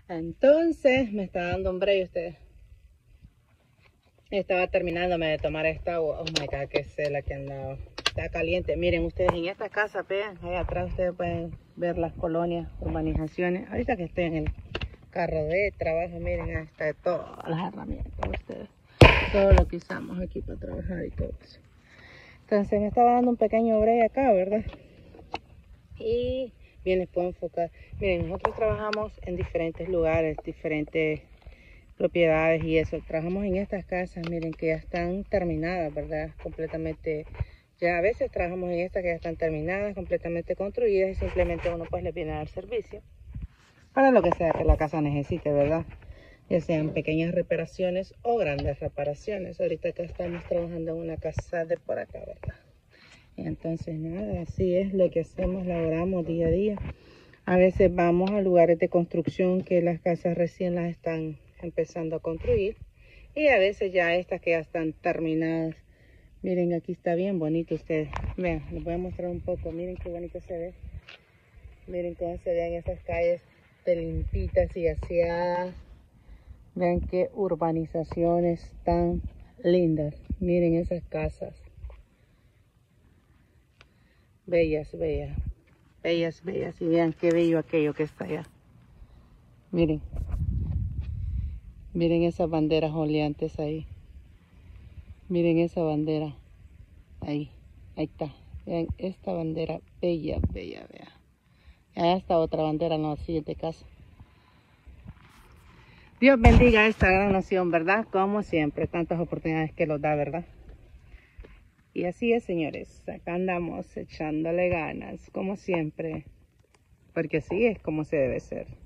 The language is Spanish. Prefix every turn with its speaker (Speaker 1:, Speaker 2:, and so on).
Speaker 1: Entonces me está dando un break ustedes. Estaba terminándome de tomar esta agua. Oh my god, qué cela que andaba. Está caliente. Miren ustedes, en esta casa, vean, ahí atrás ustedes pueden ver las colonias, urbanizaciones. Ahorita que estoy en el carro de trabajo, miren, ahí está todas las herramientas ustedes. Todo lo que usamos aquí para trabajar y todo eso. Entonces me estaba dando un pequeño break acá, ¿verdad? Y bien, les puedo enfocar. Miren, nosotros trabajamos en diferentes lugares, diferentes propiedades y eso. Trabajamos en estas casas, miren, que ya están terminadas, ¿verdad? Completamente. Ya a veces trabajamos en estas que ya están terminadas, completamente construidas y simplemente uno pues les viene a dar servicio para lo que sea que la casa necesite, ¿verdad? Ya sean pequeñas reparaciones o grandes reparaciones. Ahorita acá estamos trabajando en una casa de por acá, ¿verdad? Y entonces nada, así es lo que hacemos, laboramos día a día. A veces vamos a lugares de construcción que las casas recién las están empezando a construir. Y a veces ya estas que ya están terminadas. Miren, aquí está bien bonito ustedes. Vean, les voy a mostrar un poco. Miren qué bonito se ve. Miren cómo se ven esas calles de limpitas y aseadas. Vean qué urbanizaciones tan lindas. Miren esas casas. Bellas, bellas. Bellas, bellas. Y vean qué bello aquello que está allá. Miren. Miren esas banderas oleantes ahí. Miren esa bandera. Ahí. Ahí está. Vean esta bandera bella, bella, vean. Allá está otra bandera en la siguiente casa. Dios bendiga a esta gran nación, ¿verdad? Como siempre, tantas oportunidades que nos da, ¿verdad? Y así es, señores. Acá andamos echándole ganas, como siempre. Porque así es como se debe ser.